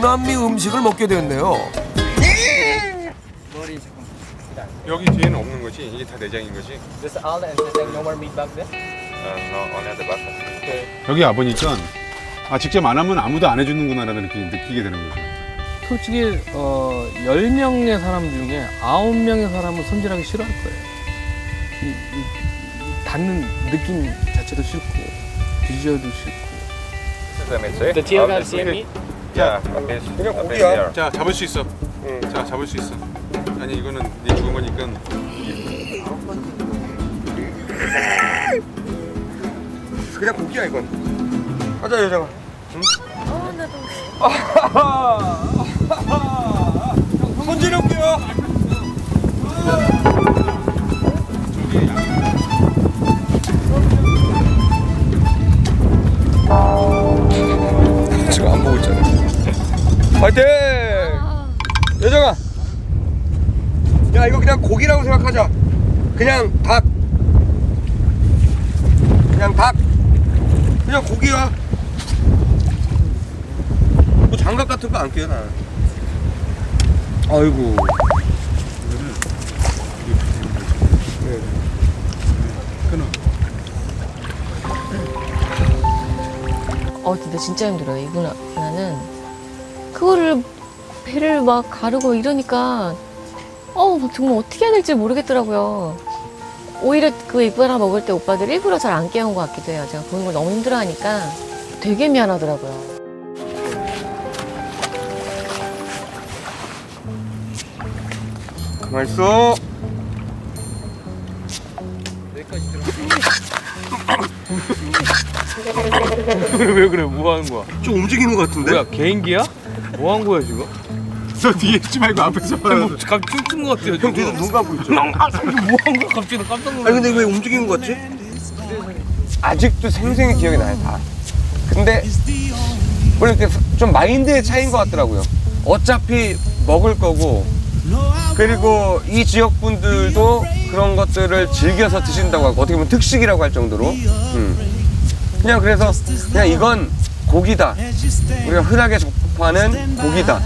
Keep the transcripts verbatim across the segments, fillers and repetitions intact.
중남미 음식을 먹게 되었네요. 여기 뒤에는 없는 거지? 이게 다 내장인 거지? This all and there's no more meat back there? Uh, no, only at the back. Okay. 여기 와보니까 아 직접 안 하면 아무도 안 해주는구나라는 느낌이 느끼게 되는 거죠. 솔직히 어, 열 명의 사람 중에 아홉 명의 사람은 손질하기 싫어할 거예요. 이, 이, 닿는 느낌 자체도 싫고 비주얼도 싫고. The teal got C M meat? Yeah, okay. 그냥 고기야. 자 잡을 수 있어. 응. 자 잡을 수 있어. 아니 이거는 네 죽은 거니까. 그냥 고기야 이건. 가자 여자가. 응? 어, 나도. 손질해올게요. 지금 안 보고 있잖아. 파이팅! 여자가. 야 이거 그냥 고기라고 생각하자. 그냥 닭. 그냥 닭. 그냥 고기야. 뭐 장갑 같은 거 안 껴요 나. 아이고. 네. 끊어. 어 근데 진짜 힘들어요. 이 분야는 그거를 배를 막 가르고 이러니까 어 정말 어떻게 해야 될지 모르겠더라고요. 오히려 그 이쁘나 먹을 때 오빠들 일부러 잘 안 깨운 것 같기도 해요. 제가 보는 걸 너무 힘들어하니까 되게 미안하더라고요. 가만 있어. 왜 그래? 뭐 하는 거야? 좀 움직이는 것 같은데? 뭐야 개인기야? 뭐 한 거야 지금? 너 뒤에 있지 말고 앞에서 봐. 뭐 갑자기 춤춘 거 같아요. 형 뒤에서 눈 감고 있죠? 뭐 한 거야? 갑자기 깜짝 놀랐어. 아니 근데 왜 움직이는 것 같지? 아직도 생생히 기억이 나요 다. 근데 원래 이렇게 좀 마인드의 차이인 것 같더라고요. 어차피 먹을 거고 그리고 이 지역 분들도 그런 것들을 즐겨서 드신다고 하고 어떻게 보면 특식이라고 할 정도로 음. 그냥 그래서 그냥 이건 고기다. 우리가 흔하게 접하는 고기다.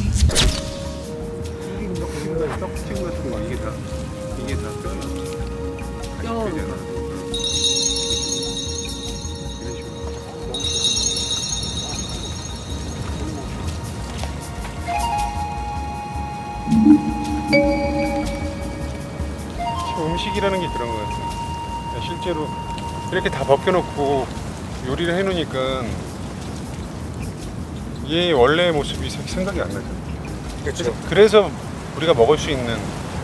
음식이라는 게 그런 것 같아요. 실제로 이렇게 다 벗겨놓고 요리를 해놓으니까 얘 원래의 모습이 생각이 안 나죠. 그렇죠. 그래서 우리가 먹을 수 있는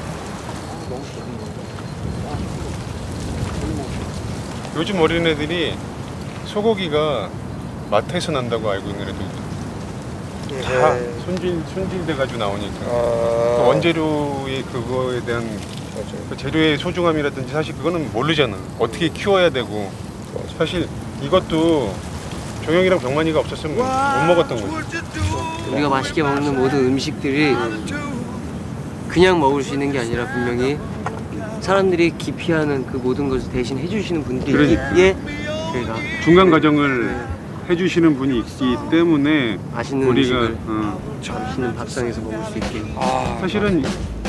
요즘 어린애들이 소고기가 마트에서 난다고 알고 있는 애들도 다 손질, 손질돼가지고 나오니까 아... 그 원재료의 그거에 대한 그 재료의 소중함이라든지 사실 그거는 모르잖아. 어떻게 키워야 되고 사실 이것도 종영이랑 병만이가 없었으면 못 먹었던 거지. 우리가 맛있게 먹는 모든 음식들이 그냥 먹을 수 있는 게 아니라 분명히 사람들이 기피하는 그 모든 것을 대신 해주시는 분들이 그러니까. 있기에 저희가 중간 과정을 해주시는 분이 있기 때문에 맛있는 우리가 음식을 어. 맛있는 밥상에서 먹을 수 있게. 아, 사실은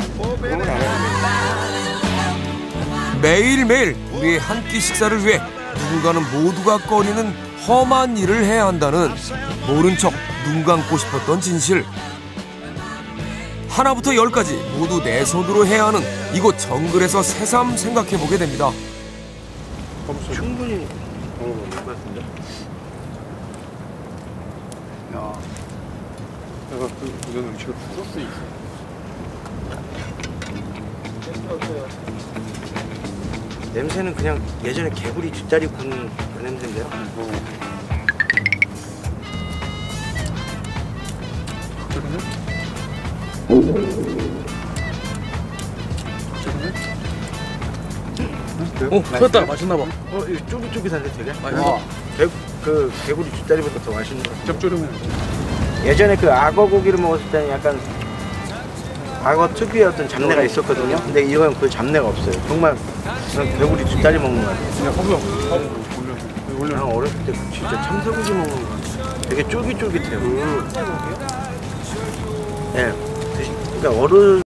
매일매일 우리의 한 끼 식사를 위해 누군가는 모두가 꺼리는 험한 일을 해야 한다는 모른 척 눈 감고 싶었던 진실. 하나부터 열까지 모두 내 손으로 해야 하는 이곳 정글에서 새삼 생각해보게 됩니다. 충분히 먹어볼 것 같은데. 야, 내가 그 이런 음식을 소스 있어. 냄새는 그냥 예전에 개구리 뒷다리 군 그 냄새인데요. 어. 오, 터졌다. 맛있나 봐. 어, 이거 쫄깃쫄깃한데 되게? 맛있어. 개, 그 개구리 뒷다리보다 더 맛있는 것 같아요. 짭조름해. 예전에 그 악어 고기를 먹었을 때는 약간 악어 특유의 어떤 잡내가 있었거든요. 근데 이건 그 잡내가 없어요. 정말 그냥 개구리 뒷다리 먹는 것 같아요. 야, 허브, 허브 올려. 그냥 어렸을 때 진짜 참소고기 먹는 것 같아요. 되게 쫄깃쫄깃해요. 음. 예, 드시, 그러니까 어른